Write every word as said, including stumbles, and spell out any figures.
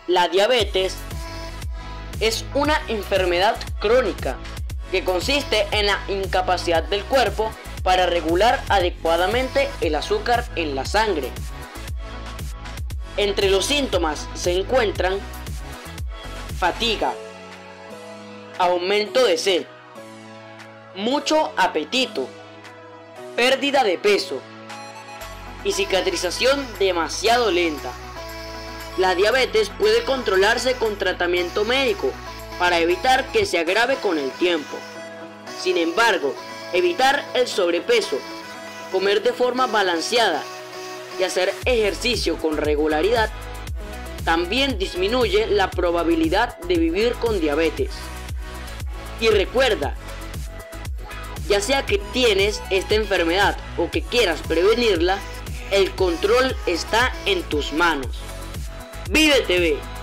La diabetes es una enfermedad crónica que consiste en la incapacidad del cuerpo para regular adecuadamente el azúcar en la sangre. Entre los síntomas se encuentran fatiga, aumento de sed, mucho apetito, pérdida de peso y cicatrización demasiado lenta. La diabetes puede controlarse con tratamiento médico para evitar que se agrave con el tiempo. Sin embargo, evitar el sobrepeso, comer de forma balanceada y hacer ejercicio con regularidad también disminuye la probabilidad de vivir con diabetes. Y recuerda, ya sea que tienes esta enfermedad o que quieras prevenirla, el control está en tus manos. Vive T V.